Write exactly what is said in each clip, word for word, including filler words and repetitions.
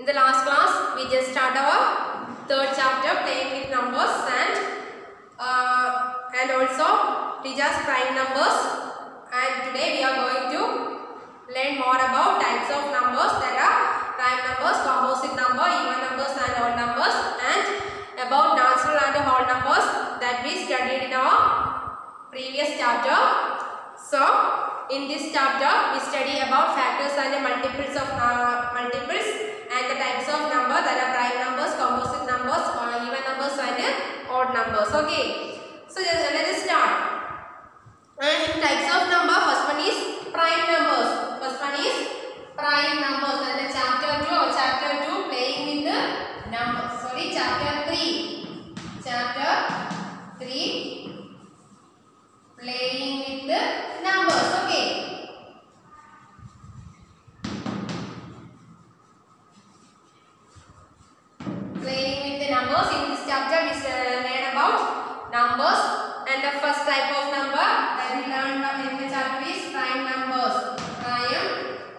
the last class, we just started our third chapter, playing with numbers, and uh, and also teachers prime numbers. And today we are going to learn more about types of numbers. There are prime numbers, composite number, even numbers and odd numbers, and about natural and whole numbers that we studied in our previous chapter. So in this chapter we study about factors and multiples of uh, multiples and the types of number. There are prime numbers, composite numbers, uh, even numbers and odd numbers. Okay, so uh, let us start. And in types of number, first one is prime numbers. First one is prime numbers, and the chapter two or chapter two playing with the numbers. Sorry, chapter three. Chapter three playing with the numbers. Okay. Playing with the numbers. In this chapter we learn about numbers, and the first type of number that we learned in the chapter is prime numbers. Prime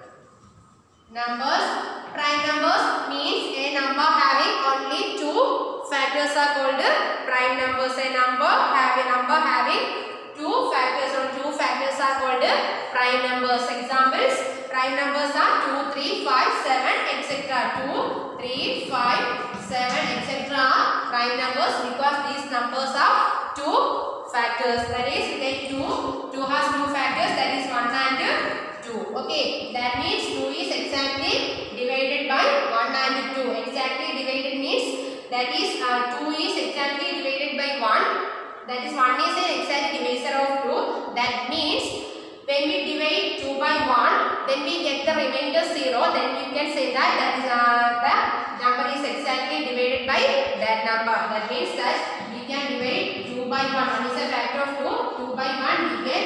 numbers. Prime numbers means a number having only two factors are called prime numbers. A number have a number having two factors or two factors are called prime numbers. Examples: prime numbers are two, three, five, seven, et cetera. two, three, five, seven, et cetera are prime numbers because these numbers are two factors. That is, we take two. two has two factors, that is one and two. Okay, that means two is exactly divided by one and two. Exactly divided means that is uh, two is exactly divided by one. That is, one is an exact divisor of two. That means when we divide two by one, then we get the remainder zero. Then we can say that that is uh, the number is exactly divided by that number. That means that we can divide two by one. One is a factor of two. two by one we get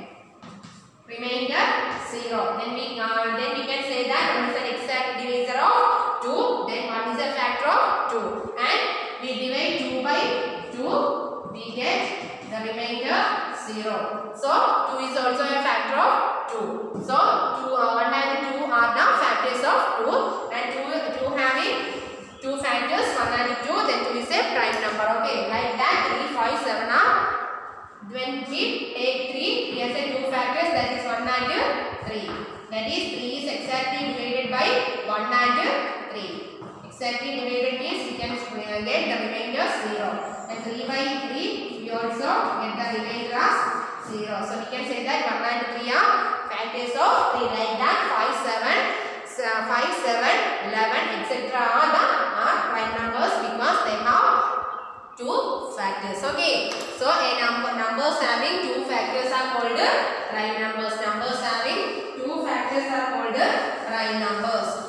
remainder zero. Then we uh, then we can say that one is an exact divisor of two. Then one is a factor of two. And we divide two by two, we get the remainder zero. So two is also a factor of two. So two, uh, one and two are the factors of two, and two, two having two factors, one and two, then two is a prime number. Okay, like that three, five, seven are. When we take three, we have two factors, that is one and three. That is, three is exactly divided by one and three. Exactly divided means we can get the remainder zero. And three by three, we also get the remainder as zero. So we can say that one and three are factors of three, like that five, seven, five, seven, eleven, et cetera are the are prime numbers because they have two factors. Okay, so a number numbers having two factors are called prime numbers. Numbers having two factors are called prime numbers.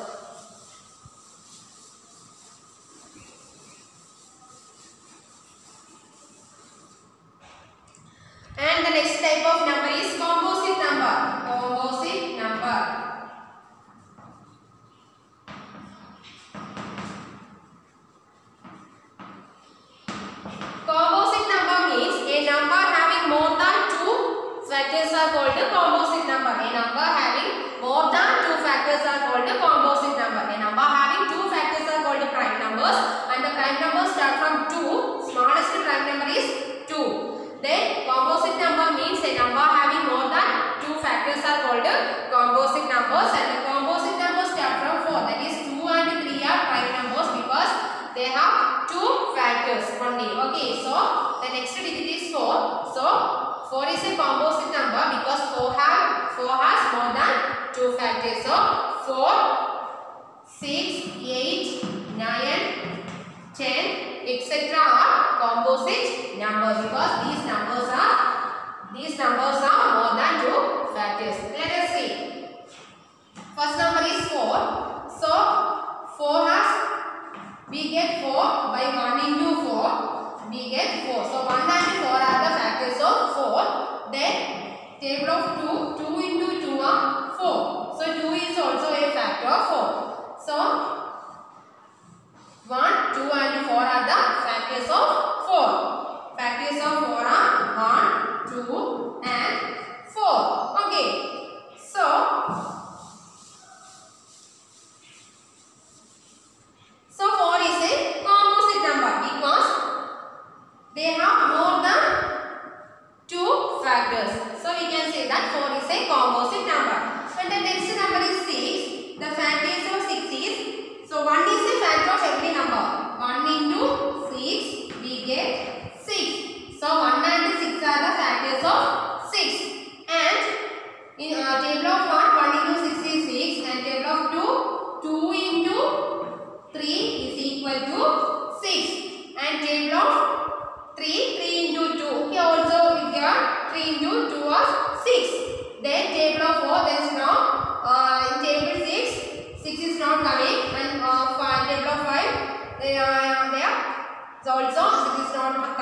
And the next type of number is composite number. Composite number. Composite number means a number having more than two factors are called a composite number. A number having more than two factors are called a composite number. A number having two factors are called prime numbers, and the prime numbers start from two. Smallest prime number is two. Then composite number means a number having more than two factors are called composite numbers, and the composite numbers start from four. That is, two and three are prime numbers because they have two factors only. Okay, so the next digit is four. So four is a composite number because four have four has more than two factors. So four, six, eight, nine, ten, et cetera are composite numbers because these numbers are these numbers are more than two factors. Let us see. First number is four. So four has, we get four by one into four. We get four. So one and four are the factors of four. Then table of two. Two into two are four. So two is also a factor of four. So one, two and four are the factors of four. Factors of four are one, two and four. Okay. So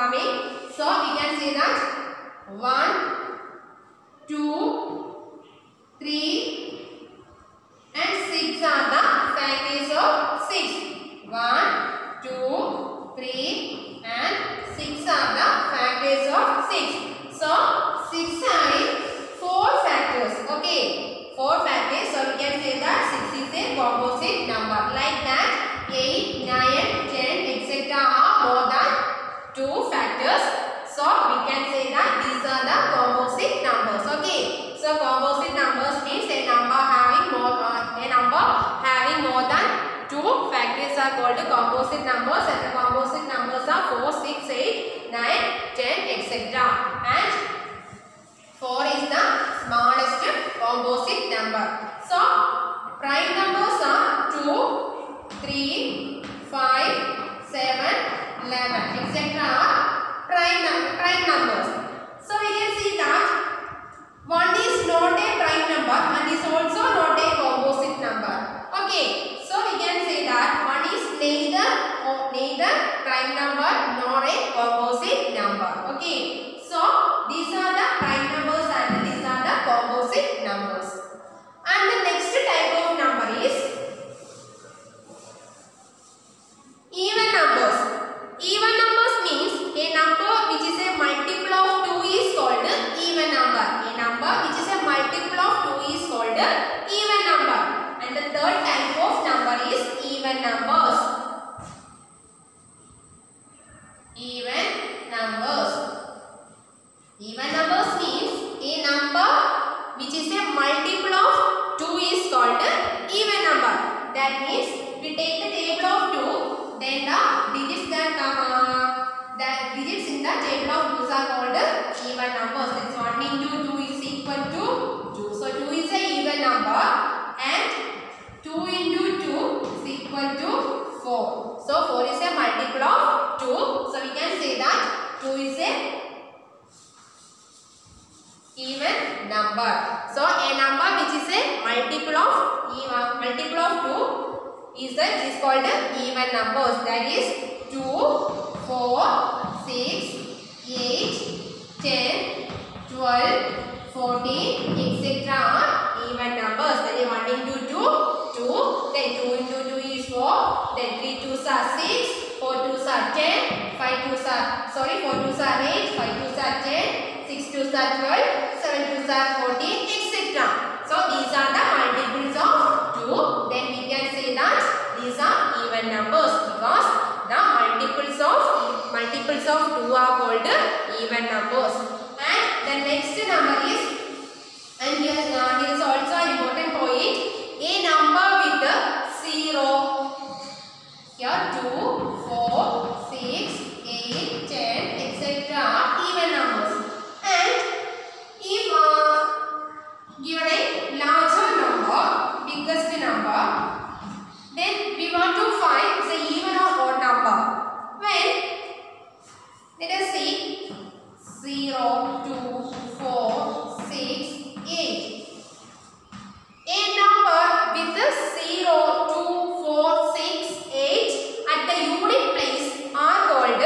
having. So we can say that one, two, three and six are the factors of six. one, two, three and six are the factors of six. So six having four factors. Okay, four factors. So we can say that six is a composite number. Like that, eight, nine, ten, et cetera are more than two factors. So we can say that these are the composite numbers. Okay. So composite numbers means a number having more uh, a number having more than two factors are called composite numbers, and the composite numbers are four, six, eight, nine, ten, et cetera. And four is the smallest composite number. So prime numbers are two, three, five, seven, eleven, et cetera are prime, prime numbers. So we can see that one is not a prime number and is also not a composite number. Okay, so we can say that one is neither or neither prime number nor a composite number. Okay, so these are the prime numbers and these are the composite numbers. And the next type of number is even numbers. Even numbers means a number which is a multiple of two is called even number. A number which is a multiple of two is called even number. And the third type of number is even numbers. Even numbers. Even numbers means a number which is a multiple of two is called even number. That means we take the table of two, then the digits that uh, the digits in the table of twos are called even numbers. That's one into two is equal to two. So two is a even number and two into two is equal to four. So four is a multiple of two. So we can say that two is a even number. So a number which is a multiple of even multiple of two is that is called even numbers. That is two, four, six, eight, ten, twelve, fourteen, et cetera are even numbers. That is one into two, two, then two into two is four, then three twos are six, four twos are ten, five twos are sorry, four twos are eight, five twos are ten, six twos are twelve, seven twos are fourteen, et cetera. So these are the multiples of two. Then we can say that these are even numbers because the multiples of multiples of two are called even numbers. And the next number is, and here, uh, here is also an important point, a number with the zero. Here two, four, six, eight, ten, et cetera are even numbers. And if uh, given a larger number, biggest number, then we want to find the even or odd number. When let us see zero, two, four, six, eight. A number with the zero, two, four, six, eight at the unit place are called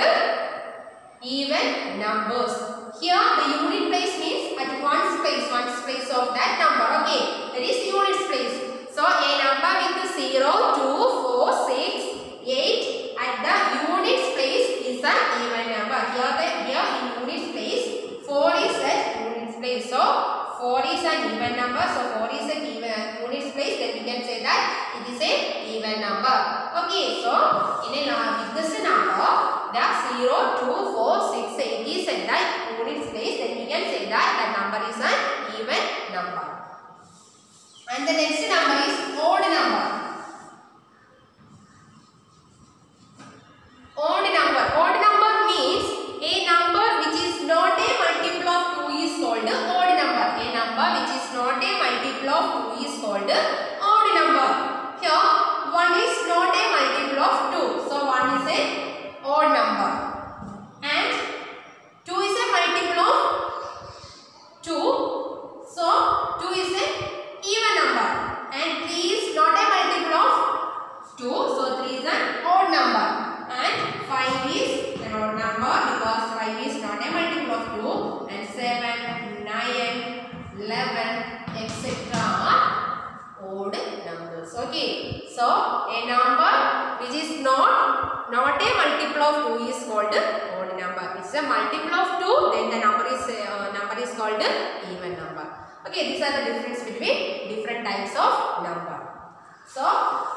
even numbers. Here the unit place means at one's place, one's place of that number. Okay, that is unit place. So a number with zero, two, four, six, eight at the units place is an even number. Here the here in units place four is at units place. So four is an even number. So four is an even units place. Then we can say that it is a even number. Okay, so in a biggest number, the zero, two, four, six, eight is at the units place. Then we can say that the number is an even number. And the next number is odd number. Odd number. Odd number means a number which is not a multiple of two is called odd number. A number which is not a multiple of two is called odd number. Here one is not a multiple of two. So one is a odd number. And two is a multiple of two. So two is a even number. And So a number which is not not a multiple of two is called odd number. If it's a multiple of two, then the number is uh, number is called even number. Okay, these are the difference between different types of number. So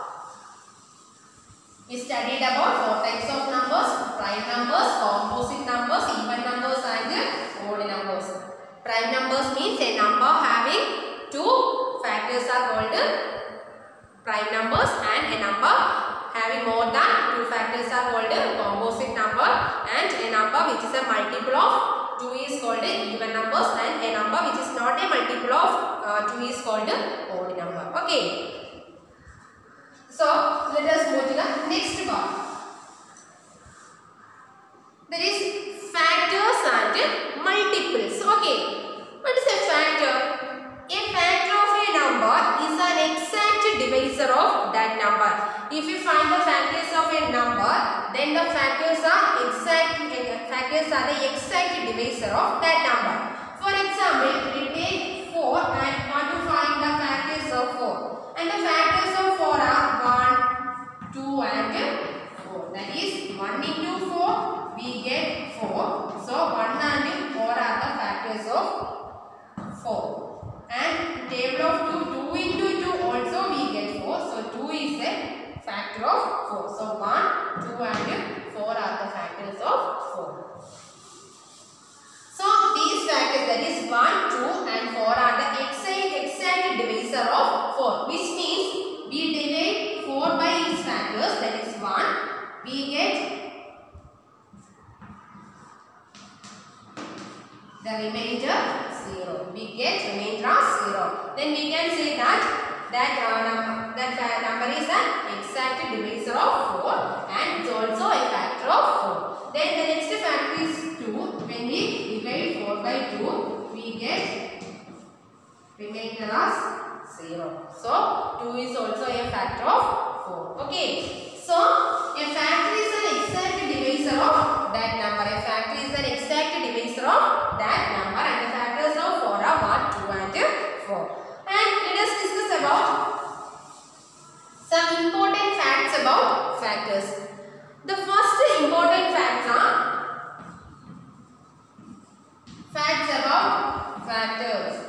we studied about four types of numbers: prime numbers, composite numbers, even numbers, and odd numbers. Prime numbers means a number having two factors are called prime numbers, and a number having more than two factors are called composite number, and a number which is a multiple of two is called even numbers, and a number which is not a multiple of uh, two is called odd number. Okay. So let us go to the next part. There is factors and multiples. Okay. What is a factor? A factor of a number is an exact divisor of that number. If you find the factors of a number, then the factors are exact. Factors are the exact divisor of that number. For example, we take four and want to find the factors of four. And the factors of four are one, two and four. That is one into four, we get four. So one and four are the factors of four. And table of two, two into two also we get four. So two is a factor of four. So one, two and four are the factors of four. So these factors, that is one, two and four are the exact, exact divisor of four, which means we divide four by its factors, that is one, we get the remainder zero. We get remainder zero. Then we can say that that uh, number, that number is an exact divisor of four and it's also a factor of four. Then the next factor is two. When we divide four by two, we get remainder as zero. So two is also a factor of four. Okay. So a factor is an exact divisor of that number. A factor is an exact divisor of that number, and the factors of four are one, two and four. And let us discuss about some important facts about factors. The first important facts are facts about factors.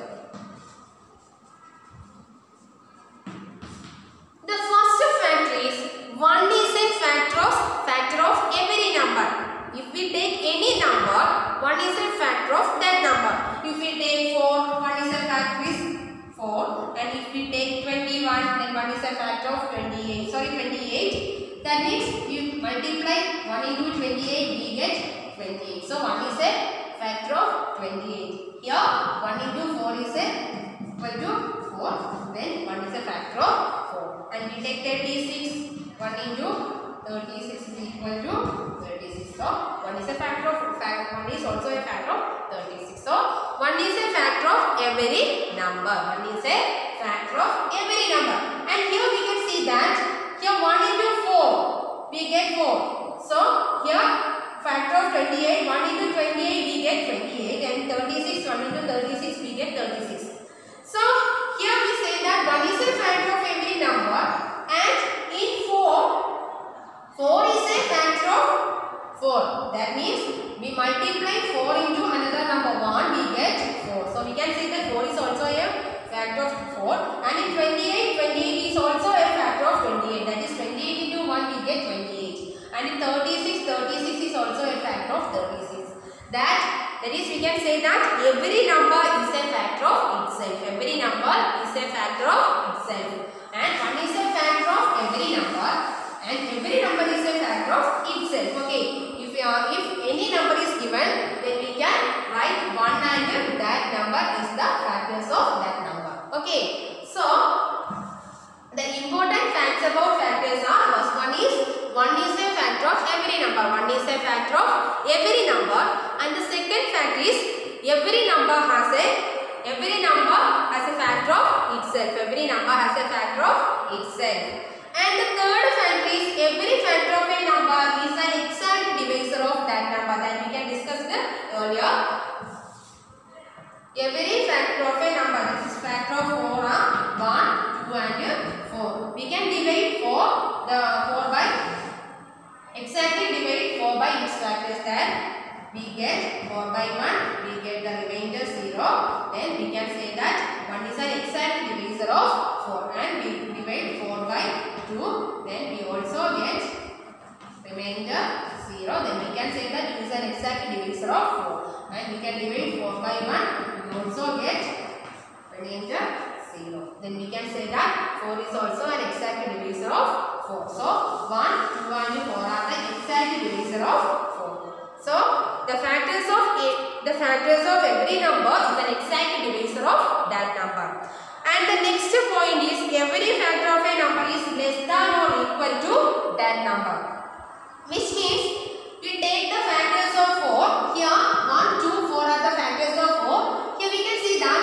The first factor is one is a factor of factor of every number. If we take any number, one is a factor of that number. If we take four, one is a factor is four, and if we take twenty-one, then one is a factor of twenty-eight. Sorry, twenty-eight. That means you multiply one into twenty-eight, we get twenty-eight. So one is a factor of twenty-eight. Here one into four is a equal to four. Then one is a factor of four. And we take thirty-six. one into thirty-six is equal to thirty-six. So one is a factor of fact. One is also a factor of thirty-six. So one is a factor of every number. One is a factor of every number. And here we can see that here one into four we get four. So here factor of twenty-eight, one into twenty-eight we get twenty-eight, and thirty-six, one into thirty-six we get thirty-six. So here we say that one is a factor of every number, and in four, four is a factor of four. That means we multiply four into another number one, we get four. So we can say that four is also a factor of four, and in twenty-eight, twenty-eight is also a factor of twenty-eight. That is twenty-eight into one, we get twenty-eight. And in thirty-six, thirty-six is also a factor of thirty-six. That, that is we can say that every number is a factor of itself. Every number is a factor of itself. And one is a factor of every number, and every number is a factor of itself. Okay. If, uh, if any number is given, then we can write one and that number is the factors of that number. Okay. So, the important facts about factors are, first one is, one is a factor of every number. One is a factor of every number. And the second fact is, every number has a, every number has a factor of itself. Every number has a factor of itself. And the third factor is, every factor of a number is an exact divisor of that number. That we can discuss earlier. Every factor of a number, this is factor of four are one, two and four. four. We can divide four, the four by, exactly divide four by its factors, then we get four by one, we get the remainder zero, then we can say that one is an exact divisor of four, and we divide four by two, then we also get remainder zero, then we can say that it is an exact divisor of four, and we can divide four by one, we also get remainder zero, then we can say that four is also an exact divisor of four. So one, two and four are the exact divisor of four. So the factors of a, the factors of every number is an exact divisor of that number. And the next point is every factor of a number is less than or equal to that number. Which means we take the factors of four. Here one, two, four are the factors of four. Here we can see that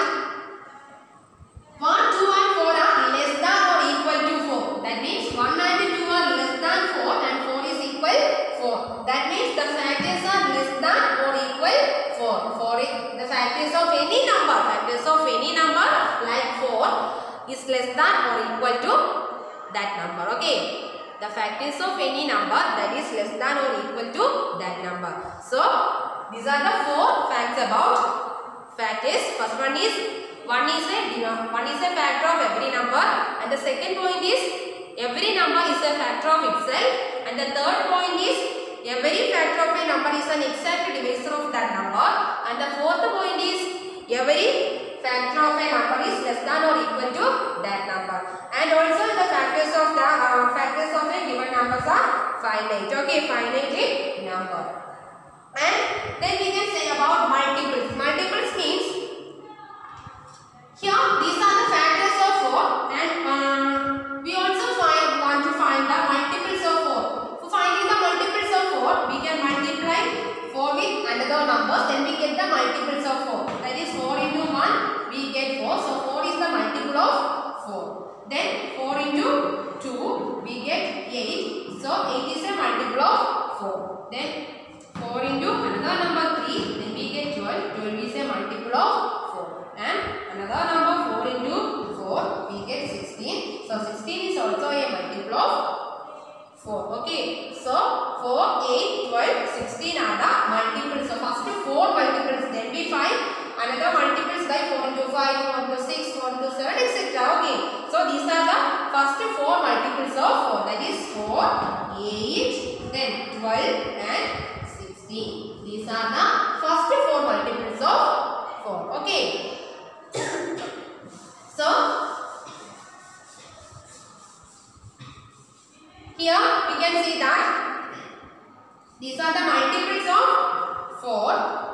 one, two and four are less than or equal to four. That means one and two are less than four and four is equal four. That means the factors are less than or equal four. four is the factors of any number. Factors of any number like four is less than or equal to that number. Okay. The factors of any number that is less than or equal to that number. So these are the four facts about factors. First one is one is a one is a factor of every number, and the second point is every number is a factor of itself, and the third point is every factor of a number is an exact divisor of that number, and the fourth point is every factor of a number is less than or equal to that number, and also the factors of the uh, factors of a given numbers are finite. Okay, finite number. And then we can say about multiples. Multiples means here these are the factors of four, and um, we also find, want to find the multiples of four. For finding the multiples of four, we can multiply four with another number, then we get the multiples of four. That is four into one, we get four. So four is the multiple of four. Then four into two, we get eight. So eight is a multiple of four. Then four into another number three, then we get twelve. twelve is a multiple of four. And another number four into four, we get sixteen. So sixteen is also a multiple of four. Okay. So four, eight, twelve, sixteen are the multiples. So first four multiples, then we find another multiples by four into five, four into six, four into seven, et cetera. Okay. So these are the first four multiples of four. That is four, eight, then twelve and sixteen. These are the first four multiples of four. Okay. So here we can see that these are the multiples of four.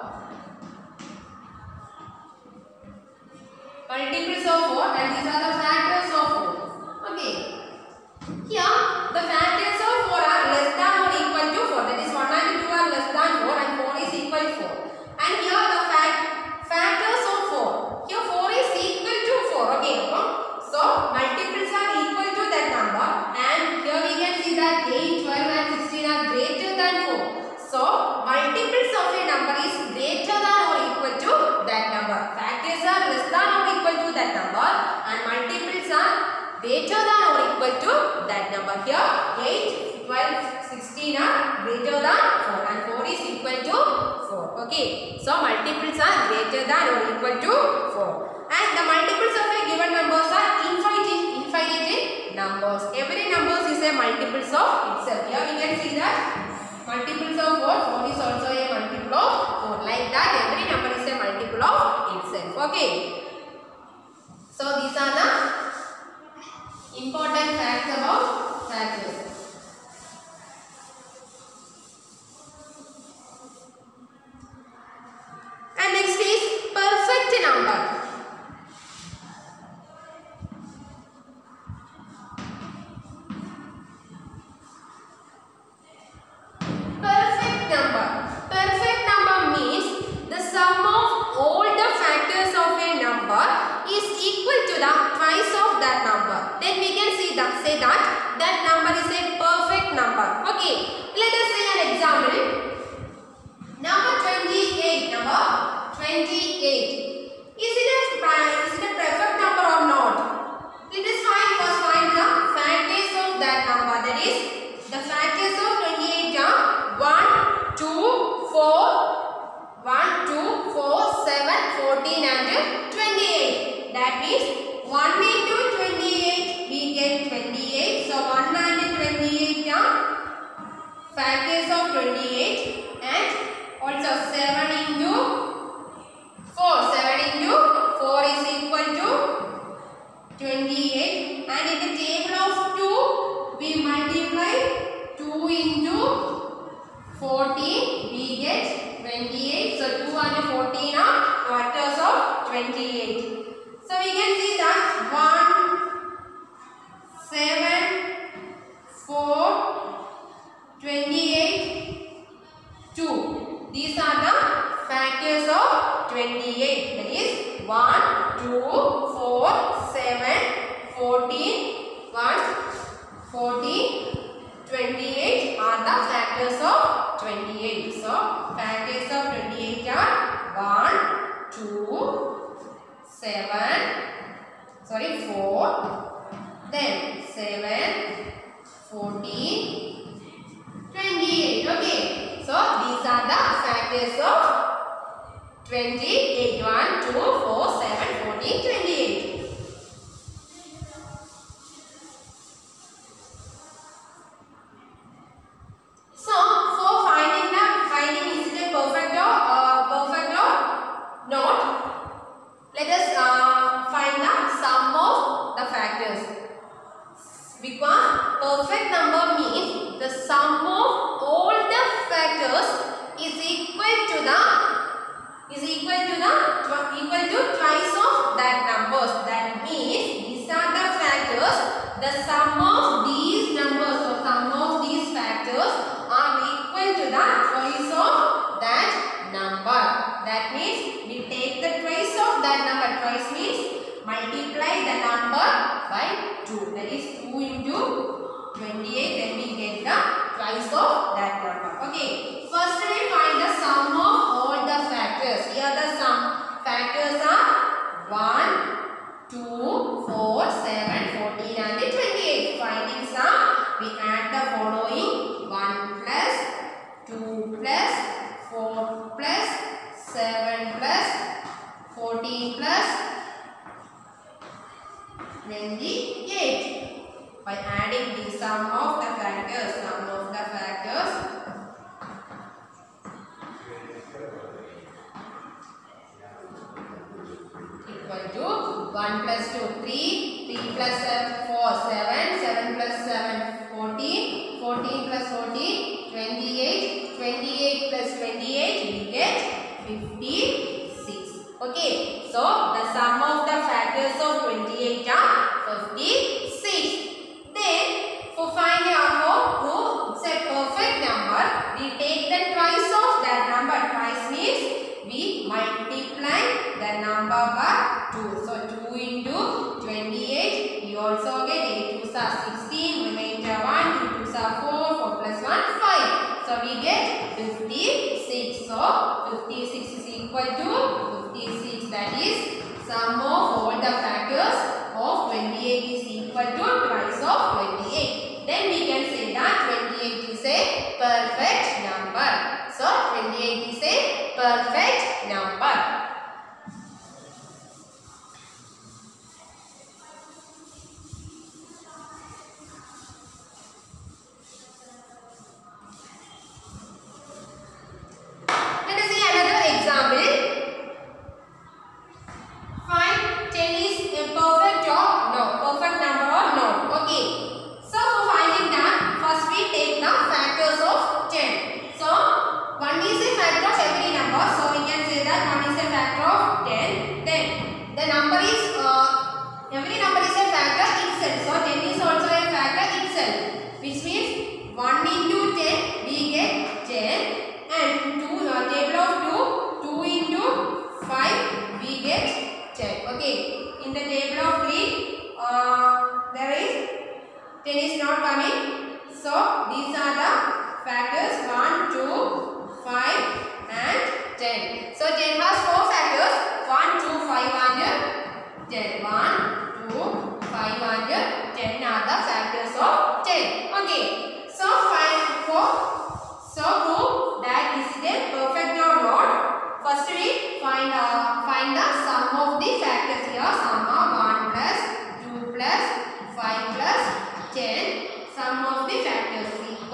Multiples of four, and these are the factors of four. Okay. Here the factors of four are less than or equal to four. That is one and two are less than four, and four is equal to four. And here the fact factors of four. Here four is equal to four. Okay. So multiples are equal to that number, and here we can see that eight, twelve and sixteen are greater than four. So multiples of a number is greater than or equal to that number. Factors are less than or equal to that number, and multiples are greater than or equal to that number. Here eight, twelve, sixteen are greater than four, and four is equal to four. Okay. So multiples are greater than or equal to four. And the multiples of a given numbers are infinite, infinite numbers. Every numbers is a multiples of itself. Here we can see that multiples of four, four is also a multiple of four. Like that, every number is a multiple of itself. Okay. So these are the important facts about factors. And next is perfect number. Perfect number. Perfect number means the sum of all the factors of a number is equal to the twice of that number. Then we can see that say that that number is a perfect number. Okay. Let us say an example. Number twenty-eight. Number twenty-eight. Is it a is it a perfect number or not? Let us find first find the is the factors of twenty-eight are one, two, four, one, two, four, seven, fourteen and twenty-eight. That means one into twenty-eight we get twenty-eight. So one and twenty-eight are factors of twenty-eight, and also seven into four. seven into four is equal to twenty-eight, and in the table of two we multiply two into fourteen, we get twenty-eight. So two and fourteen are factors of twenty-eight. So we can see that one, seven, four, twenty-eight, two. These are the factors of twenty-eight. That is one, two, four, seven, fourteen, one, fourteen, twenty-eight are the factors of twenty-eight. So factors of twenty-eight are one, two, seven, sorry four, then seven, fourteen, twenty-eight. Okay, so these are the factors of twenty-eight. one, two, four, seven, fourteen, twenty-eight. So for finding the finding is it a perfect or uh, perfect or not, let us uh, find the sum of the factors. Because perfect number means the sum of all the factors is equal to the is equal to the equal to twice of that numbers. That means these are the factors. The sum of these numbers or sum of these factors are equal to the twice of that number. That means we take the twice of that number. Twice means multiply the number by two. That is two into twenty-eight. Then we get the twice of that number. Okay. First we find the sum of all the factors. Here the sum factors are one, two, four, seven, fourteen and twenty-eight. Finding sum, we add the following: one plus two plus four plus seven plus fourteen plus twenty-eight. By adding the sum of the factors, sum of the factors equal to one plus two, three, three plus four, seven, seven plus seven, fourteen, fourteen plus fourteen, twenty-eight, twenty-eight plus twenty-eight, we get fifty-six. Okay, so the sum of the factors of twenty-eight are fifty-six. Then for finding out who it's a perfect number, we take the twice of that number. Twice means we multiply the number by two. So two into twenty-eight, we also get eight twos are sixteen, remainder one, two twos are four, four plus one, five. So we get fifty-six. So fifty-six is equal to fifty-six. That is sum of all the factors of twenty-eight is equal to twice of twenty-eight. Then we can say that twenty-eight is a perfect number. So twenty-eight is a perfect number. Let us see another example. Find ten is a perfect or no, perfect number or not. Okay. So for finding that, first we take the factors of ten. So one is a factor of every number. So we can say that one is a factor of ten. Then the number is uh, every number is a factor itself. So ten is also a factor itself, which means one into ten we get ten, and two uh, table of two, two into five we get ten. Okay. In the table of three, uh, there is ten is not coming. So these are the factors one, two, five and ten. So ten has four factors: one, two, five and ten. one, two, five and ten are the factors of ten. Okay.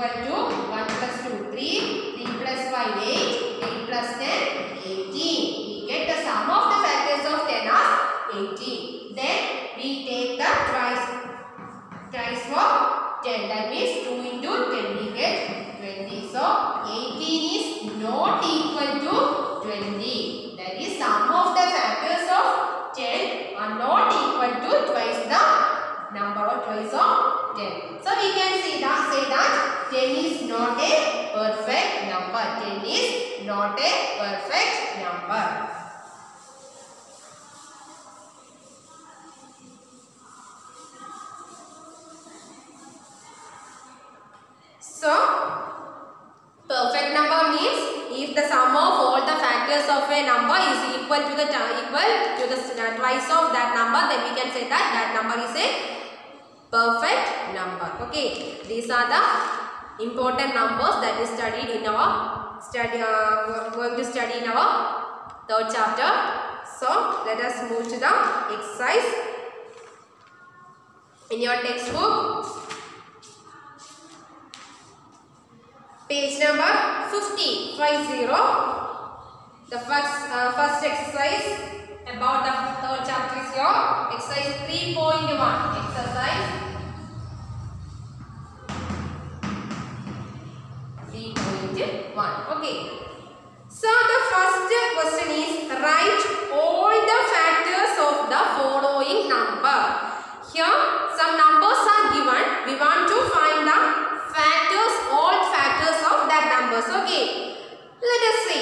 equal to one plus two, three, three plus five, eight, eight plus ten, eighteen. We get the sum of the factors of ten as eighteen. Then we take the twice, twice for ten. That means two into ten we get twenty. So eighteen is not equal to twenty. That is sum of the factors of ten are not equal to twice the number or twice of ten. So we can see that say that ten is not a perfect number. ten is not a perfect number. So perfect number means if the sum of all the factors of a number is equal to the equal to the uh, twice of that number, then we can say that that number is a perfect number. Okay, these are the important numbers that we studied in our study. Uh, going to study in our third chapter. So let us move to the exercise in your textbook. Page number fifty, five zero. The first uh, first exercise about the third chapter is your exercise three point one. Exercise three point one. Okay. So the first question is write all the factors of the following number. Here some numbers are given. We want to find the factors, all factors of that numbers. Okay, let us see.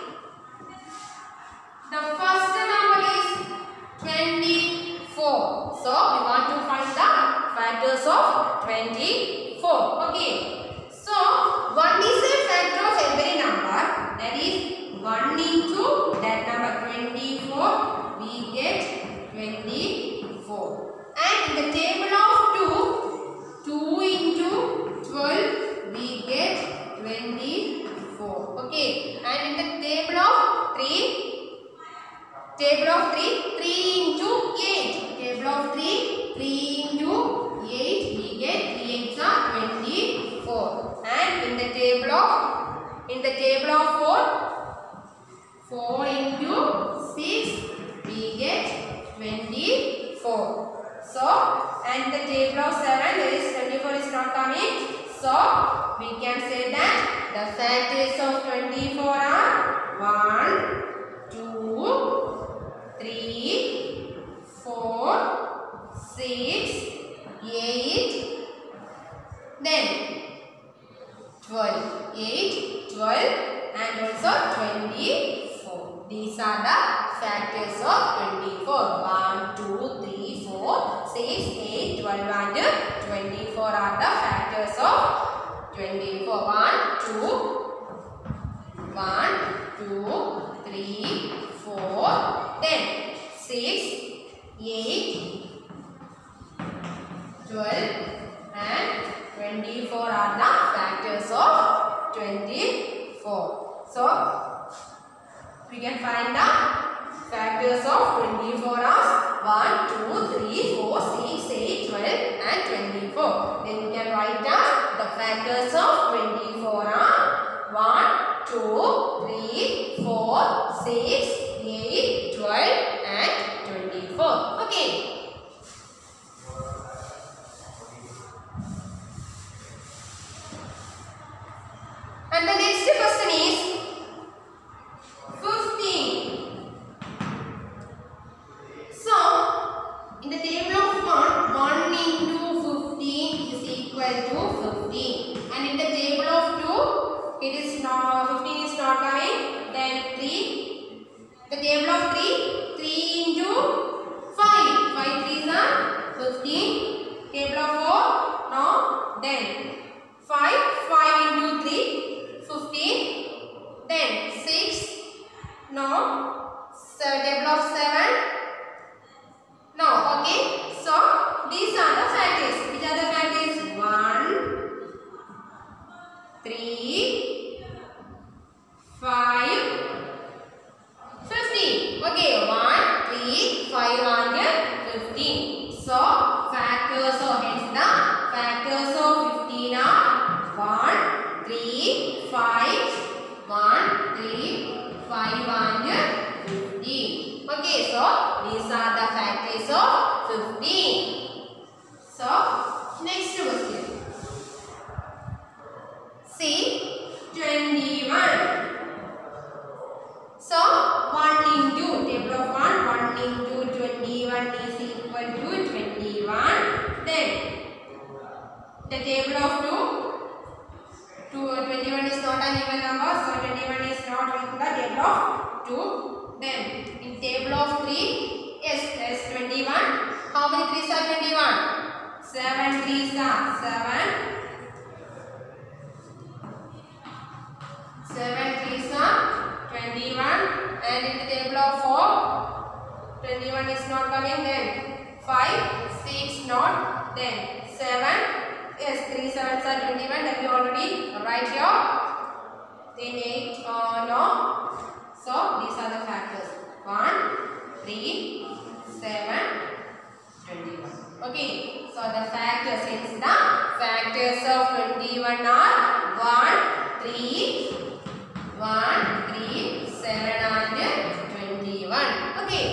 The first number is twenty-four. So we want to find the factors of twenty-four. Okay, so one is a factor of every number. That is one into that number twenty-four. We get twenty-four. And in the table of two, two into twelve, we get twenty-four. Okay, and in the table of three, table of three, three into eight, table of three, three into eight, we get three eights are twenty-four. And in the table of in the table of four, four into six, we get twenty-four. So, and the table of seven, there is twenty-four is not coming. So, we can say that the factors of twenty-four are one, two, three, four, six, eight, then twelve. eight, twelve and also twenty-four. These are the factors of twenty-four. one, two, three, four, six, eight, twelve and twenty-four are the factors of twenty-four. one, two, one, two, three, four, then six, eight, twelve and twenty-four are the factors of twenty-four. So, we can find the factors of twenty-four as one, two, three, four, six, eight, twelve and twenty-four. Then we can write down the factors of twenty-four are one, two, three, four, six, eight, twelve and twenty-four. Okay. And the next question is fifteen. So, in the table of one, one into fifteen is equal to fifteen. And in the table of two, it is not, fifteen is not coming. Then three. The table of three, three into five. five threes are fifteen. Table of four, no. Then five, five into three, fifteen. Then six, no. So, table of seven, no. Okay. So, these are the factors. Which are the factors? one, three, five, fifteen. Okay. one, three, five and fifteen. So, factors of hence the factors of fifteen are one, table of two, two twenty-one is not an even number, so twenty-one is not in the table of two. Then in table of three, yes, there's twenty-one. How many threes are twenty-one? seven threes are seven. seven threes are twenty-one. And in the table of four, twenty-one is not coming. Then five, six not. Then seven. Yes, three sevens are twenty-one. Then we already write here. Then eight uh, no. So these are the factors. one, three, seven, twenty-one. Okay. So the factors, hence the factors of twenty-one are one, three, one, three, seven and twenty-one. Okay.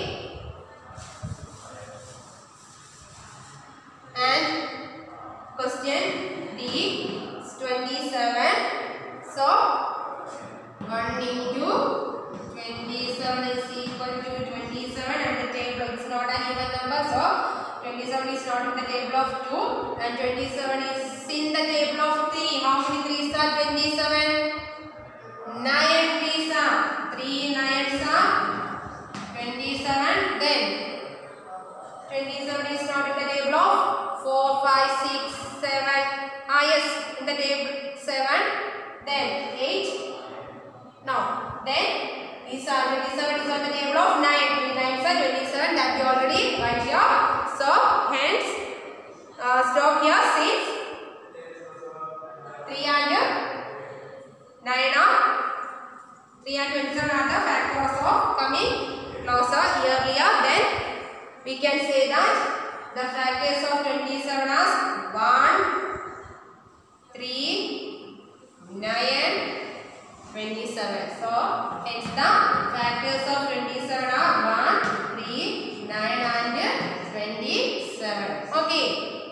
And question D is twenty-seven. So one into twenty-seven is equal to twenty-seven, and the table it's not an even number, so twenty-seven is not in the table of two, and twenty-seven is in the table of three. How many threes are twenty-seven? nine threes are three nines are twenty-seven. Then twenty-seven is not in the table of four, five, six, seven. Ah yes, in the table seven. Then eight. No. Then these are twenty-seven is on the table of nine. three nines are twenty-seven. That we already write here. So hence uh, stop here. Since three and nine are three and twenty-seven are the factors of coming closer earlier. Then we can say that the factors of twenty-seven are one, three, nine, twenty-seven. So hence the factors of twenty-seven are one, three, nine and twenty-seven. Okay.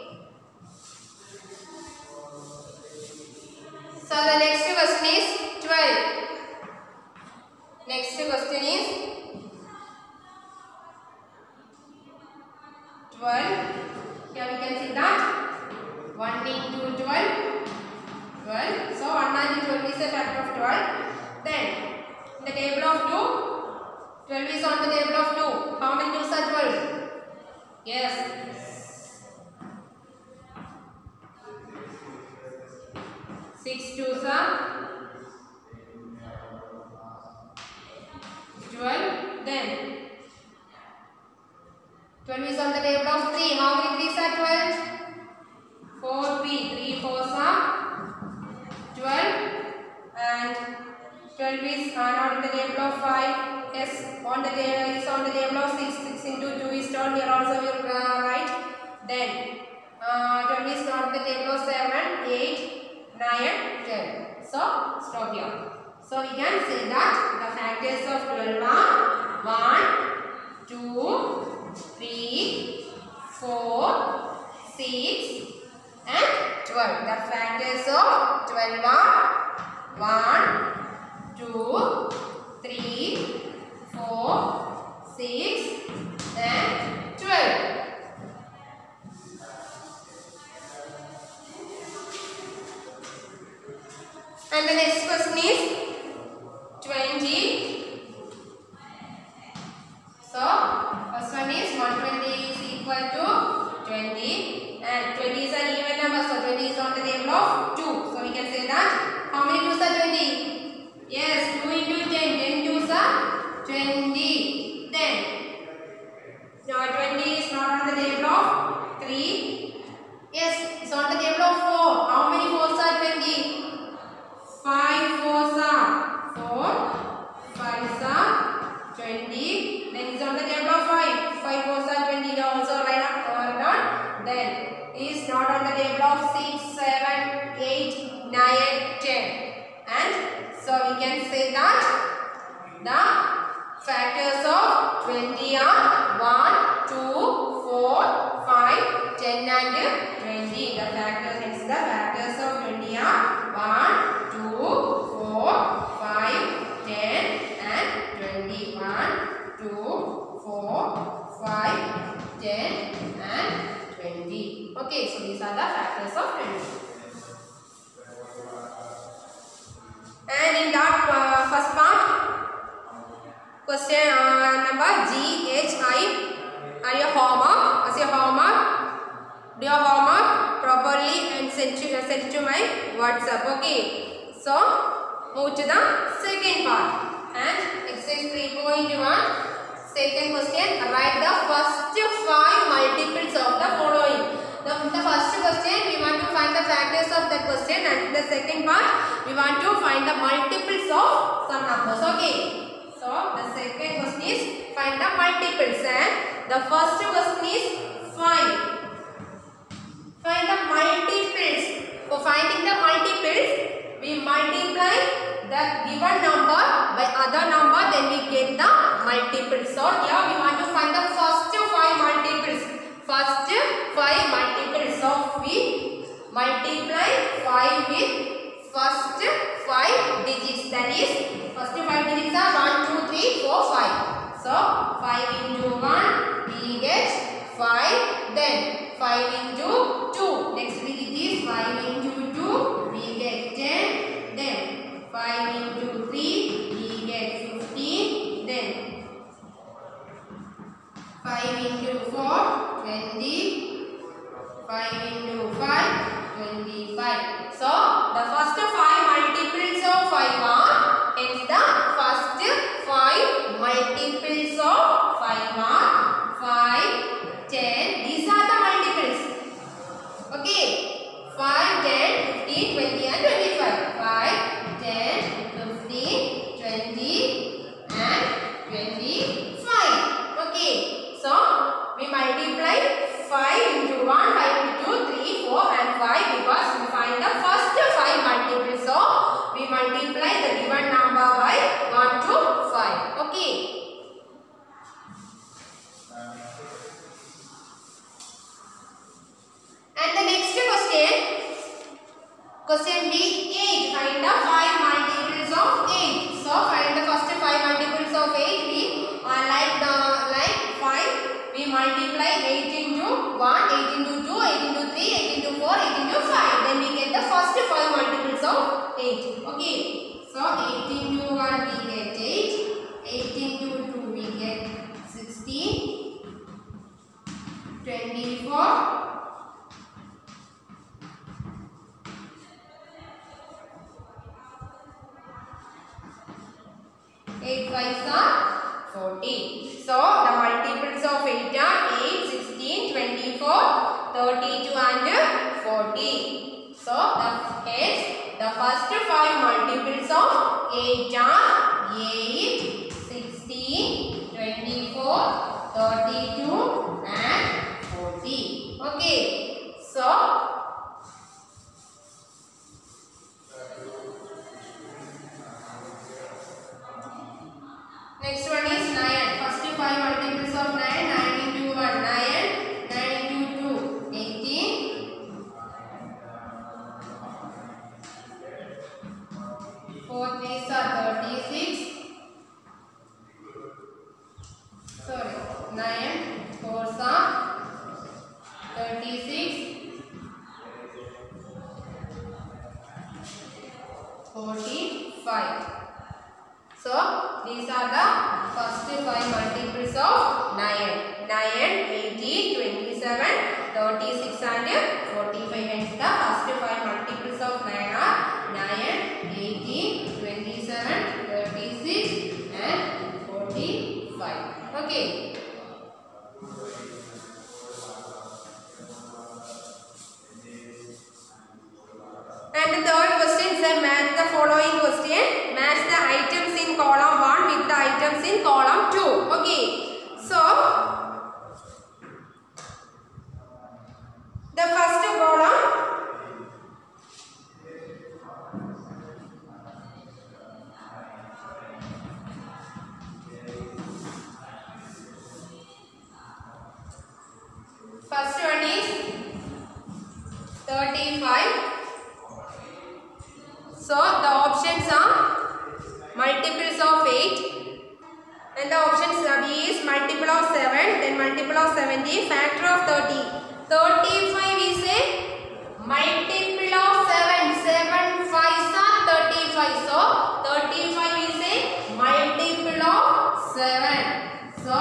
So the next question is twelve. Next question is twelve. Here we can see that one into twelve. twelve. So one and twelve is a factor of twelve. Then in the table of two, twelve is on the table of two. How many twos are twelve? Yes. six twos are twelve. Then twelve is on the table of three. How many threes are twelve? four, three. three fours are twelve. And twelve is uh, not in the table of five. Yes, on the table is on the table of six. six into two is twelve. Here also we will uh, write. Then uh, twelve is not in the table of seven, eight, nine, ten. So stop here. So we can say that the factors of twelve are one, two, three, four, six and twelve. The factors of twelve are one, two, three, four, six and twelve. And the next question is twenty. So first one is one hundred twenty is equal to twenty, and twenty is an even number, so twenty is on the table of two. So we can say that how many twos are twenty? Yes, two into ten. ten twos are twenty. Then now twenty is not on the table of three. Yes, it's on the table of four. How many fours are twenty? five fours are four. fives are twenty. Then it's on the table of five. five fours are twenty. You also write up or not. Then is not on the table of six, seven, eight, nine, ten. And so we can say that the factors of twenty are one, two, four, five, ten and twenty. The factors, hence the factors of twenty are one, two, four, five, ten and twenty. one, two, four, five, ten and twenty. Okay, so these are the factors of twenty. number G H I. Are your homework? As your homework? Do your homework properly and send to, uh, send to my WhatsApp. Okay. So move to the second part. And exercise three point one. Second question. Write the first five multiples of the following. The, the first question we want to find the factors of that question, and in the second part we want to find the multiples of some numbers. Okay. So the second question is find the multiples, and the first question is find. Find the multiples. For finding the multiples, we multiply the given number by other number, then we get the multiples. So here we want to find the first five multiples. First five multiples. So we multiply five with first five digits. That is, first five digits are one, two, three, four, five. So five into one, we get five. Then five into two. Next digit is five into two, we get ten. Then five into three, we get fifteen. Then five into four, twenty. five into five, twenty-five. So the first five multiples of five are, hence the first five multiples of five are five, ten. These are the multiples. Okay. five, ten, fifteen, twenty and twenty-five. five, ten, fifteen, twenty and twenty-five. Okay. So we multiply five into one, five into two, three, four and five, because we find the first five multiples. So we multiply the given number by one to five. Okay. And the next question, question B, eight. Find the five multiples of eight. So find the first five multiples of eight. We uh, like the like five. We multiply eight into one, eight into two, eight into three, eight into four, eight into five. Then we get the first five multiples of eight. Okay. So eight into one we get eight. eight into two we get sixteen. twenty-four. eight fives are forty. So the multiples of eight are eight, sixteen, twenty-four, thirty-two and forty. So the hence the first five multiples of eight are eight, sixteen, twenty-four, thirty-two and forty. Okay. So next one is nine. First five multiples of nine. nine into one, nine. nine into two, eighteen. four threes are thirty-six. Sorry, nine fours are thirty-six. forty-five. So these are the first five multiples of nine. nine, eighteen, twenty-seven, thirty-six and forty-five. Hence the first five multiples of nine are nine, eighteen, twenty-seven, thirty-six and forty-five. Okay. And the third question is match the following question. Match the items in column one with the items in column two. Okay. So the first column, first one is thirty-five. So the options are multiples of eight, and the options B is multiple of seven, then multiple of seventy, factor of thirty. thirty-five is a multiple of seven. seven fives are thirty-five. So thirty-five is a multiple of seven. So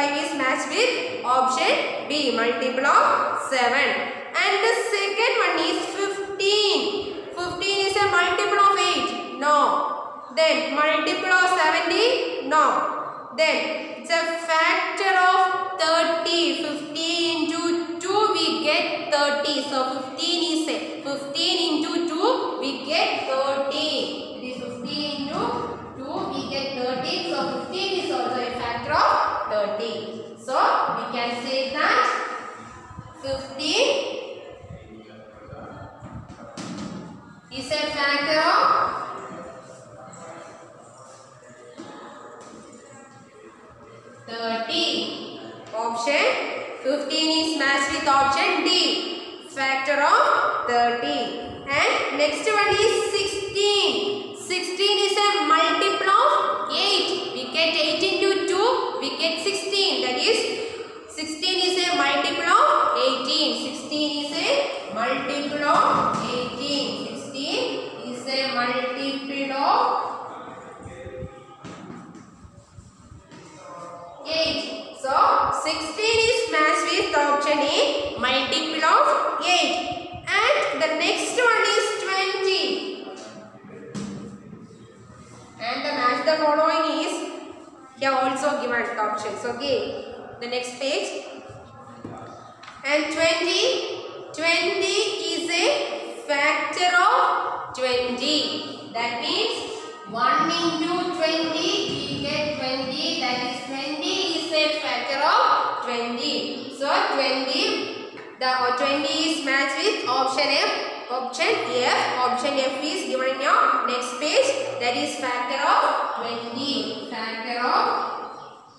five is matched with option B, multiple of seven. And the second one is fifteen. fifteen is a multiple of eight. No. Then multiple of seventy. No. Then it's a factor of thirty. fifteen into two we get thirty. So fifteen is a fifteen into two we get thirty. It is fifteen into two we get thirty. So fifteen is also a factor of thirty. So we can say that fifteen is a factor of thirty. Option fifteen is matched with option D, factor of thirty. And next one is sixteen. sixteen is a multiple of eight. We get eight into two, we get sixteen. That is, sixteen is a multiple of eighteen. sixteen is a multiple of eighteen. sixteen is a multiple of eight. So, sixteen is matched with option A, multiple of eight. And the next one is twenty. And the match the following is here also given options. Okay. The next page. And twenty. twenty is a factor of twenty. That means one into twenty we get twenty. That is twenty is a factor of twenty. So twenty, the twenty is matched with option F. Option F. Option F is given in your next page. That is factor of twenty. Factor of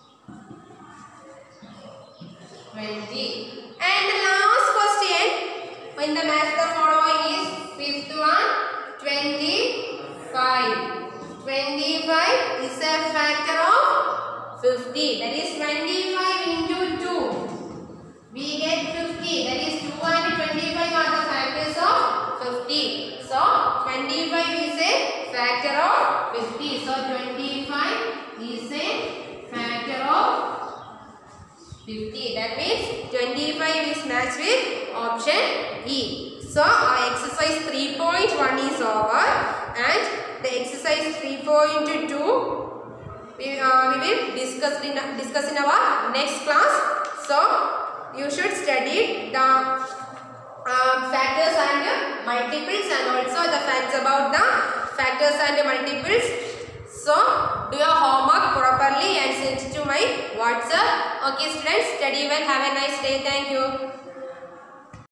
twenty. And the last question, when the match the following is fifth one, twenty-five. twenty-five is a factor of fifty. That is twenty-five into two. We get fifty. That is two and twenty-five are the factors of fifty. So twenty-five is a factor of fifty. So twenty-five is a factor of fifty. That means twenty-five is matched with option E. So our exercise three point one is over, and the exercise three point two we, uh, we will discuss in, discuss in our next class. So you should study the uh, factors and multiples, and also the facts about the factors and multiples. So do your homework properly and send it to my WhatsApp. Okay students, study well. Have a nice day. Thank you.